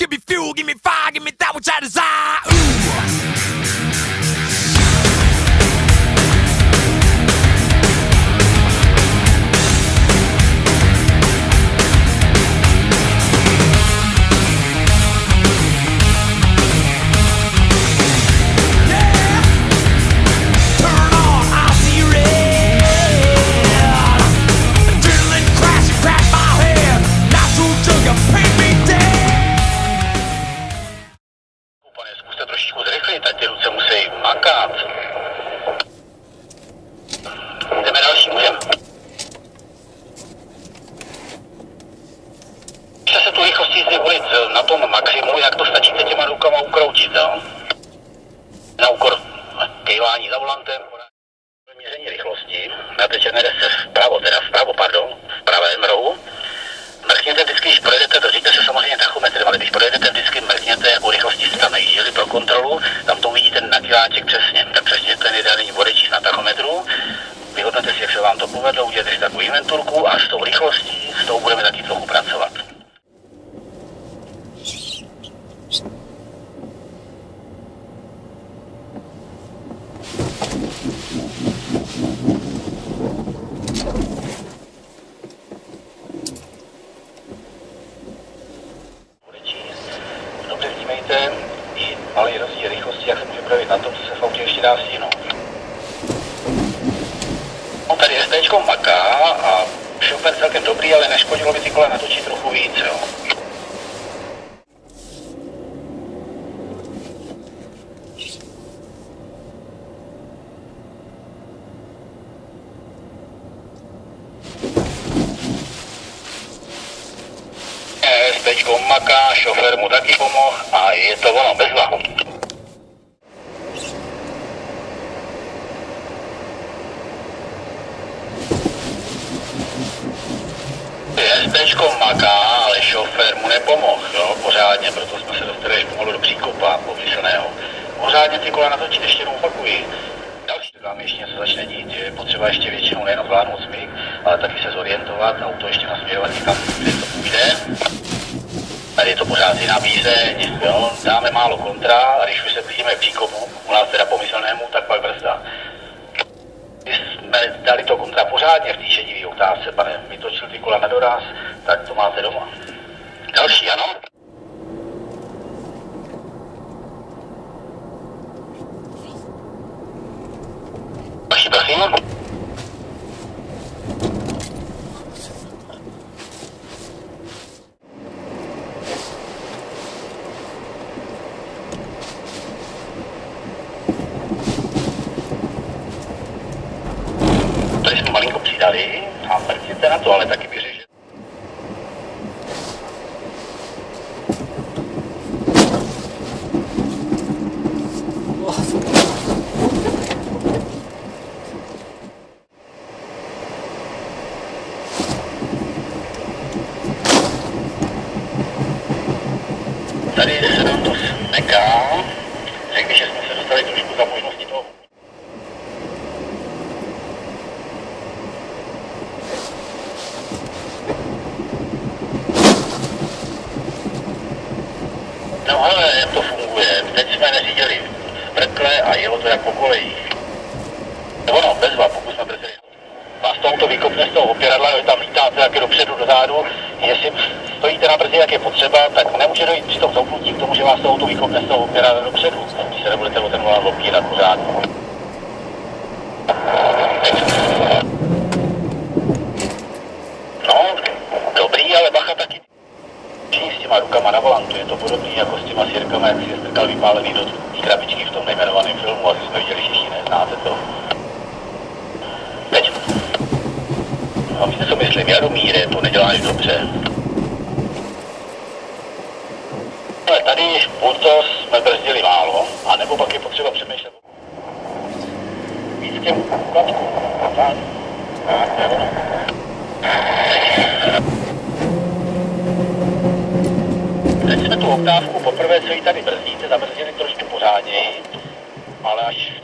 Give me fuel, give me fire, give me that which I desire. Ooh. Zkuste trošičku zrychlit, ať ty ruce musí makat. Jdeme další, můžeme. Když se tu rychlostí zvolit na tom maximu, jak to stačíte těma rukama ukroutit, jo? Na úkor kejvání za volantem, měření rychlosti, na té černé desce vpravo, v pravém rohu. Mrkněte vždycky, když projedete, držíte se samozřejmě tachometrem, ale když projedete vždycky mrkněte, jakou rychlostí jste tam najížděli pro kontrolu, tam to uvidíte na kiláček přesně. Tak přesně ten ideální odečíst na tachometru, vyhodnote si, jak se vám to povedlo, uděláte si takovou inventurku a s tou rychlostí, s tou budeme taky trochu pracovat. I malý rozdíl rychlosti, jak se může projevit na tom, co se v autě ještě dá stihnout. No, tady STčko maká a šofer celkem dobrý, ale neškodilo by ty kola natočit trochu víc, jo. STčko maká, šofer mu taky pomohl a je to ono, bezva. STčko maká, ale šofer mu nepomohl, jo, pořádně, proto jsme se dostali až pomalu do příkopa pomyslného. Pořádně ty kola natočit, ještě jednou opakuji. Další vám ještě něco začne dít, že je potřeba ještě většinou nejenom zvládnout smyk, ale taky se zorientovat, auto ještě nasměrovat někam, kde to půjde. Tady je to pořád jiná píseň, jo, dáme málo kontra a když už se blížíme k příkopu, u nás teda pomyslnému, tak pak brzda. Když jsme dali to kontra pořádně v té šedivý oktávce, pane, vytočil ty kola na doraz, tak to máte doma. Další, ano? Další, prosím. Tady jsme malinko přidali a mrkněte na to, ale taky vyřešit. Tady se nám to smeká, řekl bych, že jsme se dostali trošku za možnosti toho. No ale jak to funguje, teď jsme neřídili v brkle a jelo to jak po kolejích. Ono, bezva, pokud jsme brzdili. Vás to auto vykopne z toho opěradla, vy tam lítáte taky dopředu, dozadu. Jestli stojíte na brzdě, jak je potřeba, tak nemůže dojít při tom zoufnutí k tomu, že vás to auto vykopne z toho opěradla dopředu, když se nebudete o ten volán opírat pořádně. No, dobrý, ale bacha taky. S těma rukama na volantu je to podobný jako s těma sirkama, jak si je strkal vypálený do té krabičky v tom nejmenovaném filmu, asi jsme viděli všichni, neznáte to. Teď. A víte, co myslím, Jaromíre, to neděláš dobře. Ale tady buď to jsme brzdili málo, anebo pak je potřeba přemýšlet. Víc těm klatkům. Tak, to je ono. Teď jsme tu oktávku poprvé, co ji tady brzdíte, zabrzdili trošku pořádněji, ale až